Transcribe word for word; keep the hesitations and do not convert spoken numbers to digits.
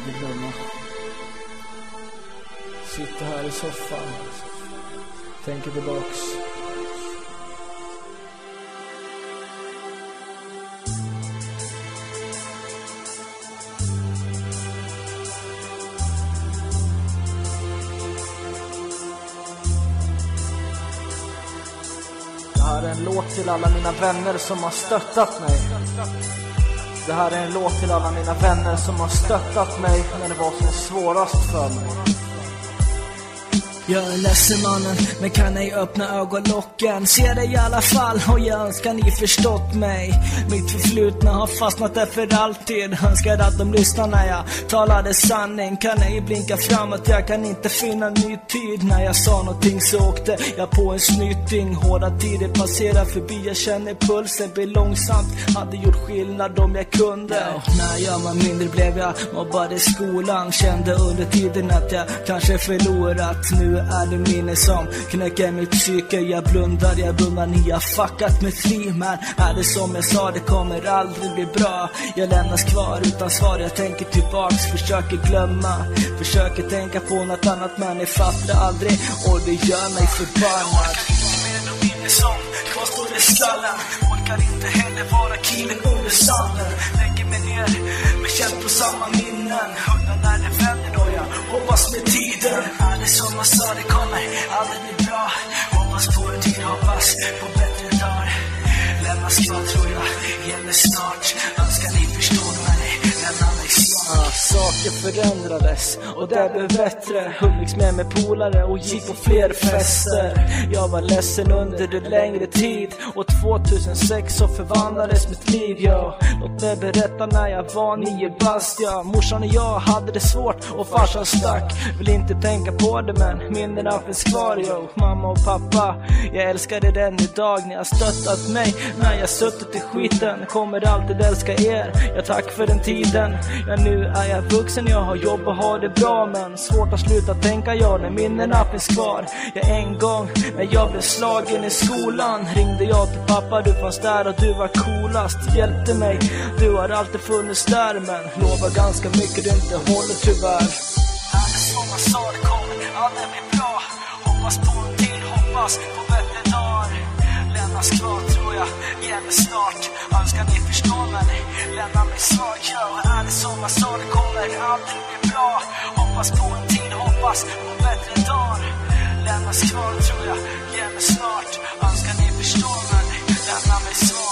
aldrig glömma. Sitter här i soffan, tänker tillbaks. Det här är en låt till alla mina vänner som har stöttat mig. Det här är en låt till alla mina vänner som har stöttat mig när det var som svårast för mig. Jag är ledsen mannen, men kan ej öppna ögonlocken. Ser det i alla fall och jag önskar ni förstått mig. Mitt förflutna har fastnat där för alltid. Önskar att de lyssnar när jag talade sanning. Kan ej blinka framåt, jag kan inte finna ny tid. När jag sa någonting så åkte jag på en snyting. Hårda tider passerar förbi, jag känner pulsen blir långsamt. Hade gjort skillnad om jag kunde. Ja, när jag var mindre blev jag mobbad i skolan. Kände under tiden att jag kanske förlorat. Nu är det minne som knäcker mitt psyke. Jag blundar, jag blundar, ni har fuckat med fri. Men är det som jag sa, det kommer aldrig bli bra. Jag lämnas kvar utan svar, jag tänker tillbaks. Försöker glömma, försöker tänka på något annat. Men jag fattar aldrig och det gör mig förbannad. Jag orkar inte med de minne som kvarstår i skallen. Orkar inte heller vara killen under sanden. Lägger mig ner, men känner på samma minnen. Undrar när det vänder då jag hoppas med tiden. Är det som jag sa, det kommer aldrig bli bra. Hoppas på en tid, hoppas på bättre dagar. Lämnas kvar tror jag, gäller snart. Önskar ni förstår mig, lämna mig snart. ah, Saker förändrades och det blev bättre. Umgicks med med polare och gick på fler fester. Jag var ledsen under en längre tid. Och tjugohundrasex så förvandlades mitt liv, ja. Låt mig berätta när jag var nio bast, ja. Morsan och jag hade det svårt och farsan stack. Vill inte tänka på det men minnena finns kvar, jo. Mamma och pappa, jag älskade den idag. Ni har stöttat mig när jag suttit i skiten. Kommer alltid älska er, jag tack för den tiden. Ja, nu är jag vuxen, jag har jobb och har det bra. Men svårt att sluta tänka jag när minnena finns kvar. Jag en gång när jag blev slagen i skolan ringde jag till pappa, du fanns där och du var coolast. Hjälpte mig, du har alltid funnits där. Men lovar ganska mycket du inte håller tyvärr. Är det som jag sa, det kommer aldrig bli bra. Hoppas på en tid, hoppas på bättre dagar. Lämnas kvar tror jag, gäller snart. Önskar ni förstår men lämna mig svag, ja. Är det som jag sa, det kommer aldrig bli bra. Hoppas på en tid, hoppas på bättre dagar. Lämnas kvar tror jag, gäller snart. Önskar ni förstår men lämna mig svag.